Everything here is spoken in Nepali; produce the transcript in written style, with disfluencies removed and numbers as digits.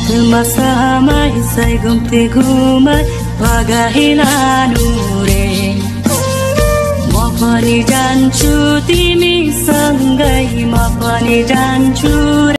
Masamai sai gumte घुमाई भगाई लानु रे म पनि जान्छु तिमी सँगै म पनि जान्छु